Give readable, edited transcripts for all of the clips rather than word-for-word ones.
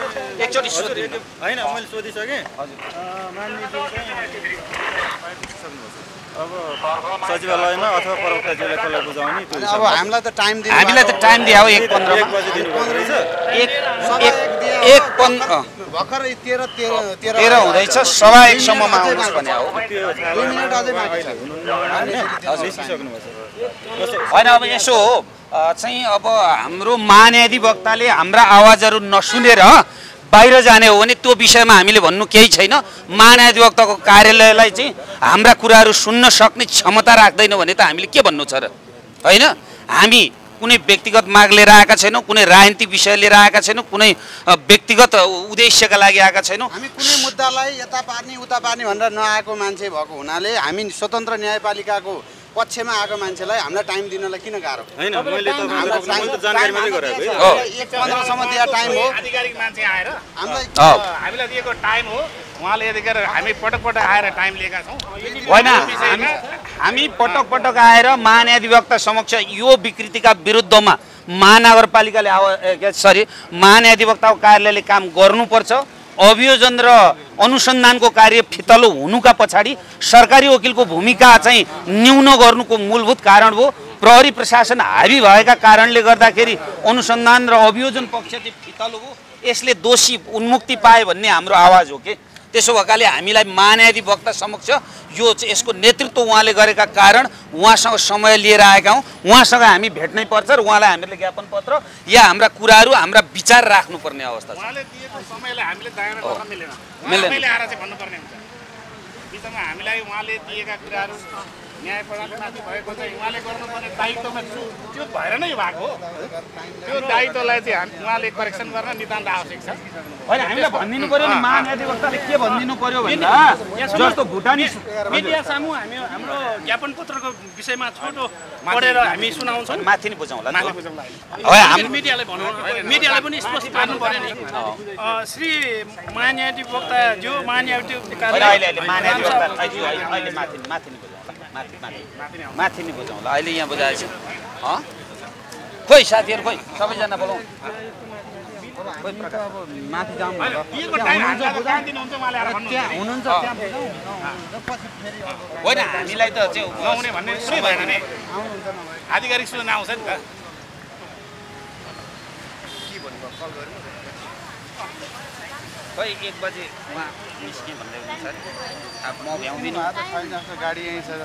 एकचोटि सोधिदिनु हैन मैले सोधिसके हजुर अब सचिवालयमा अथवा प्रवक्ताज्यूलाई कसलाई बुझाउने त्यो अब हामीलाई त टाइम दिनु हामीलाई त टाइम दिए हो 1:15 मा 1 बजे दिनुपर्दो रहेछ भर्खर 13 हुँदैछ 1:15 सम्ममा आउनुहोस् भने हो 2 मिनेट अझै बाँकी छ होइन अब यसो हो चाहिँ अब हाम्रो महान्यायाधिवक्ताले हाम्रा आवाजहरू नसुनेर बाहिर जाने हो भने त्यो विषयमा हामीले भन्नु केही छैन महान्यायाधिवक्ताको कार्यालयलाई चाहिँ हाम्रा कुराहरू सुन्न सक्ने क्षमता राख्दैन भने त हामीले के भन्नु छ र हैन हामी कुनै व्यक्तिगत माग लिएर आएका छैनौँ कुनै राजनीतिक विषय लिएर आएका छैनौँ कुनै व्यक्तिगत उद्देश्यका लागि आएका छैनौँ हामी कुनै मुद्दालाई यता पार्ने उता पार्ने भनेर नआएको मान्छे भएको हुनाले हामी स्वतन्त्र न्यायपालिकाको पक्षमा आएको मान्छेलाई हामीलाई टाइम दिनलाई किन गाह्रो हैन मैले त जानकारी मात्रै गराएको है 1:15 सम्म दिएको टाइम हो आधिकारिक मान्छे आएर हामीलाई हामीलाई दिएको टाइम हो उहाँले यतिखेर हामी पटक पटक आएर टाइम लिएका छौँ होइन हामी पटक पटक आएर महान्यायाधिवक्ता समक्ष यो विकृतिका विरुद्धमा महानगरपालिकाले महान्यायाधिवक्ताको कार्यालयले काम गर्नुपर्छ अभियोजन र अनुसन्धानको कार्य फितलो हुनुका पछाडि सरकारी वकिलको भूमिका चाहिँ न्यून गर्नुको मूलभूत कारण हो प्रहरी प्रशासन हावी भएका कारणले गर्दाखेरि अनुसन्धान र अभियोजन पक्ष चाहिँ फितलो हो यसले दोषी उन्मुक्ति पाए भन्ने हाम्रो आवाज हो के त्यसो भएकाले हामीलाई महान्यायाधिवक्ता समक्ष यो यसको नेतृत्व उहाँले गरेका कारण उहाँसँग समय लिएर आएका हौँ उहाँसँग हामी भेट्नै पर्छ र उहाँलाई हामीले ज्ञापन पत्र या हाम्रा कुराहरू हाम्रा विचार राख्नुपर्ने अवस्था छ उहाँले दिएको समयलाई हामीले दायरा गर्न मिलेन हामीले आएर चाहिँ भन्नुपर्ने हुन्छ बिचमा हामीलाई उहाँले दिएका कुराहरू न्याय प्रणालीमाथि भएको चाहिँ उहाँले गर्नुपर्ने दायित्वमा त्यो भएर नै भएको हो त्यो दायित्वलाई चाहिँ उहाँले करेक्सन गर्न नितान्त आवश्यक छ होइन हामीलाई भनिदिनु पर्यो नि महान्यायाधिवक्ताले के भनिदिनु पर्यो भन्दा जस्तो भुटानी मिडिया सामु हामी हाम्रो ज्ञापन पत्रको विषयमा छोटो पढेर हामी सुनाउँछौँ माथि नै बुझाउँला मिडियालाई भनौँ मिडियालाई पनि स्पष्ट पार्नु पर्यो नि श्री महान्यायाधिवक्ता जो माथि नै बुझाउँला अहिले यहाँ बुझाएछ खोइ साथीहरू खोइ सबैजना बोलाउँ माथि जाउँ होइन हामीलाई त नहुने भन्ने सुई भएन नि आधिकारिक सूचना आउँछ नि त खोइ 1 बजे उहाँ निस्के भन्दै हुनुहुन्छ अब म भ्याउँदिनँ गाडी यहीँ छ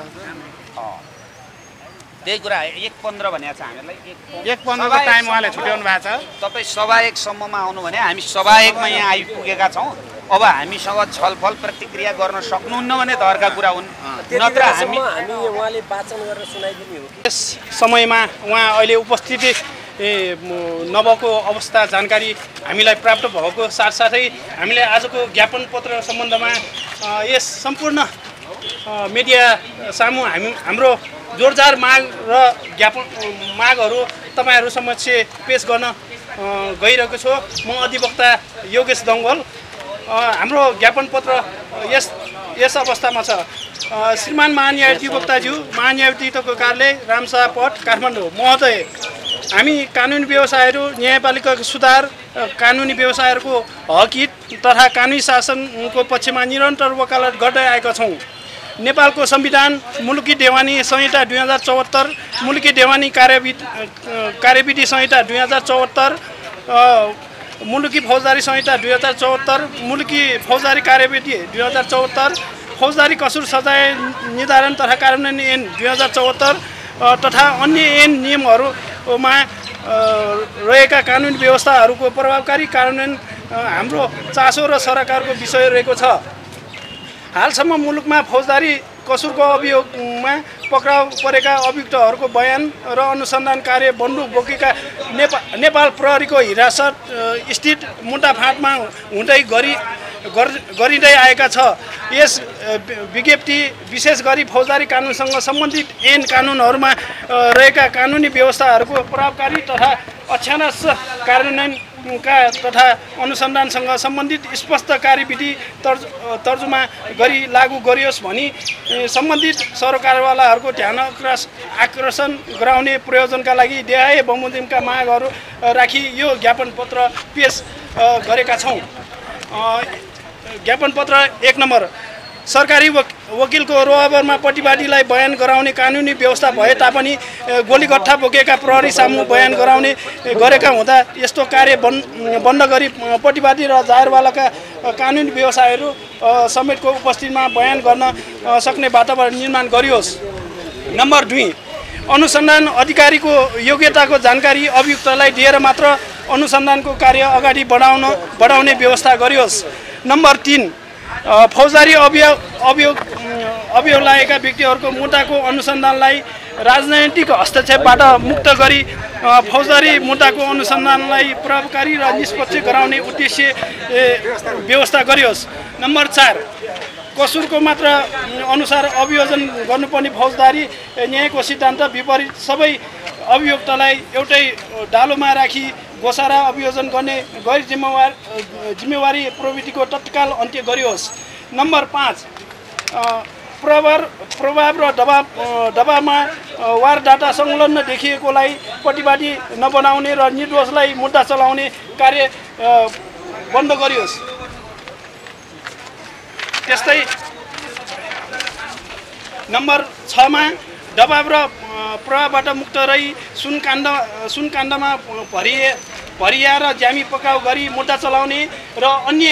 त्यही कुरा 1:15 भनेको छ हामीलाई 1:15 को टाइम उहाँले छुट्याउनु भएको छ तपाईँ 1:15 सम्ममा आउनु भने हामी 1:15 मा यहाँ आइपुगेका छौँ अब हामीसँग छलफल प्रतिक्रिया गर्न सक्नुहुन्न भने त अर्का कुरा हुन् नत्र हामी उहाँले वाचन गरेर सुनाइदिने हो यस समयमा उहाँ अहिले उपस्थिति नभएको अवस्था जानकारी हामीलाई प्राप्त भएको साथसाथै हामीले आजको ज्ञापन पत्र सम्बन्धमा यस सम्पूर्ण मिडिया सामु हाम्रो जोरदार माग र ज्ञापन मागहरू तपाईँहरू समक्ष पेश गर्न गइरहेको छु म अधिवक्ता योगेश दङ्गल हाम्रो ज्ञापन पत्र यस अवस्थामा छ श्रीमान महान्यायाधिवक्ताज्यू महान्यायाधिवक्ताको कार्यालय रामशाह पट काठमाडौँ महोदय हामी कानुनी व्यवसायहरू न्यायपालिकाको सुधार कानुनी व्यवसायहरूको हकहित तथा कानुनी शासनको पक्षमा निरन्तर वकालत गर्दै आएका छौँ नेपालको संविधान मुलुकी देवानी संहिता 2074 मुलुकी देवानी कार्यविधि संहिता 2074 मुलुकी फौजदारी संहिता 2074 मुलुकी फौजदारी कार्यविधि 2074 फौजदारी कसुर सजाय निर्धारण तथा कार्यान्वयन ऐन 2074 तथा अन्य ऐन नियमहरूमा रहेका कानुनी व्यवस्थाहरूको प्रभावकारी कार्यान्वयन हाम्रो चासो र सरकारको विषय रहेको छ हालसम्म मुलुकमा फौजदारी कसुरको अभियोगमा पक्राउ परेका अभियुक्तहरूको बयान र अनुसन्धान कार्य बन्दुक बोकेका नेपाल प्रहरीको हिरासत स्थित मुद्दाफाँटमा हुँदै गरिँदै आएका छ यस विज्ञप्ति विशेष गरी फौजदारी कानुनसँग सम्बन्धित ऐन कानुनहरूमा रहेका कानुनी व्यवस्थाहरूको प्रभावकारी तथा अक्षांश कार्यान्वयन का तथा अनुसन्धानसँग सम्बन्धित स्पष्ट कार्यविधि तर्जुमा गरी लागू गरियोस् भनी सम्बन्धित सरकारवालाहरूको ध्यान आकर्षण गराउने प्रयोजनका लागि देहाय बमोजिमका मागहरू राखी यो ज्ञापन पत्र पेश गरेका छौँ। ज्ञापन पत्र 1 नम्बर, सरकारी वकिलको रोहबरमा प्रतिवादीलाई बयान गराउने कानुनी व्यवस्था भए तापनि गोलीगट्ठा बोकेका प्रहरी सामु बयान गराउने गरेका हुँदा यस्तो कार्य बन्द गरी प्रतिवादी र जाहेरवालाका कानुनी व्यवसायहरू समेतको उपस्थितिमा बयान गर्न सक्ने वातावरण निर्माण गरियोस्। नम्बर 2, अनुसन्धान अधिकारीको योग्यताको जानकारी अभियुक्तलाई दिएर मात्र अनुसन्धानको कार्य अगाडि बढाउने व्यवस्था गरियोस्। नम्बर 3, फौजदारी अभियोग लागेका व्यक्तिहरूको मुद्दाको अनुसन्धानलाई राजनैतिक हस्तक्षेपबाट मुक्त गरी फौजदारी मुद्दाको अनुसन्धानलाई प्रभावकारी र निष्पक्ष गराउने उद्देश्य व्यवस्था गरियोस्। नम्बर 4, कसुरको मात्र अनुसार अभियोजन गर्नुपर्ने फौजदारी न्यायको सिद्धान्त विपरीत सबै अभियुक्तलाई एउटै डालोमा राखी गोसारा अभियोजन गर्ने गैर जिम्मेवारी प्रवृत्तिको तत्काल अन्त्य गरियोस्। नम्बर 5, प्रभाव र दबावमा वार डाटा संलग्न देखिएकोलाई प्रतिवादी नबनाउने र निर्दोषलाई मुद्दा चलाउने कार्य बन्द गरियोस्। त्यस्तै नम्बर 6 मा दबाव र प्रभावबाट मुक्त रही सुनकाण्डमा भरिया र ज्यामी पक्राउ गरी मुद्दा चलाउने र अन्य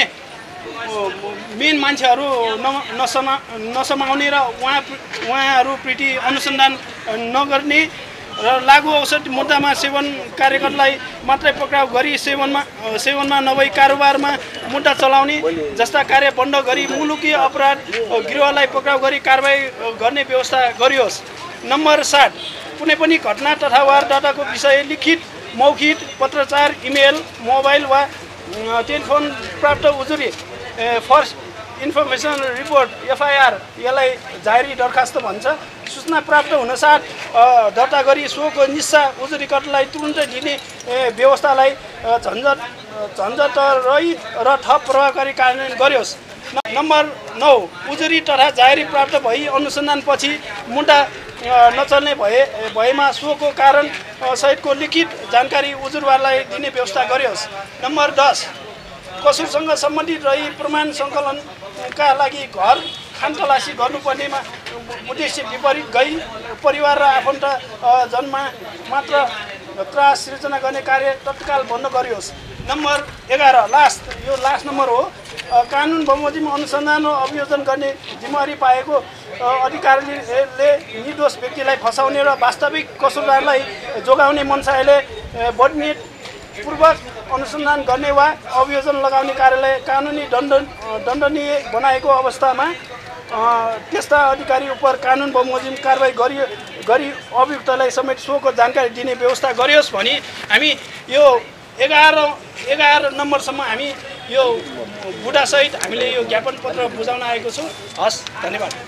मेन मान्छेहरू नसमाउने र उहाँहरूप्रति अनुसन्धान नगर्ने र लागू औषध मुद्दामा सेवन कार्यकर्तालाई मात्रै पक्राउ गरी सेवनमा नभई कारोबारमा मुद्दा चलाउने जस्ता कार्य बन्द गरी मुलुकी अपराध गिरोहलाई पक्राउ गरी कारबाही गर्ने व्यवस्था गरियोस्। नम्बर 7, कुनै पनि घटना तथा वारदाताको विषय लिखित, मौखिक, पत्रचार, इमेल, मोबाइल वा टेलिफोन प्राप्त उजुरी फर्स्ट इन्फर्मेसन रिपोर्ट FIR यसलाई जाहेरी दरखास्त भन्छ, सूचना प्राप्त हुनसाथ दर्ता गरी सोको निस्सा उजुरीकर्तालाई तुरुन्तै दिने व्यवस्थालाई झन्झट रहित र थप प्रभावकारी कार्यान्वयन गरियोस्। नम्बर 9, उजुरी तथा जाहेरी प्राप्त भई अनुसन्धानपछि मुद्दा नचल्ने भएमा सोको कारण सहितको लिखित जानकारी उजुरवारलाई दिने व्यवस्था गरियोस्। नम्बर 10, कसुरसँग सम्बन्धित रही प्रमाण सङ्कलनका लागि घर खानतलासी गर्नुपर्नेमा उद्देश्य विपरीत गई परिवार र आफन्त जनमा मात्र त्रास सृजना गर्ने कार्य तत्काल बन्द गरियोस्। नम्बर 11, लास्ट नम्बर हो, कानुन बमोजिम अनुसन्धान र अभियोजन गर्ने जिम्मेवारी पाएको अधिकारीले निर्दोष व्यक्तिलाई फसाउने र वास्तविक कसुरदारलाई जोगाउने मनसायले बदनियतपूर्वक अनुसन्धान गर्ने वा अभियोजन लगाउने कार्यलाई कानुनी दण्डनीय बनाएको अवस्थामा त्यस्ता अधिकारी उप कानुन बमोजिम कारबाही गरी अभियुक्तलाई समेत सोको जानकारी दिने व्यवस्था गरियोस् भनी हामी यो 11 नम्बरसम्म हामी यो बुढासहित हामीले यो ज्ञापन पत्र बुझाउन आएको छौँ। हस्, धन्यवाद।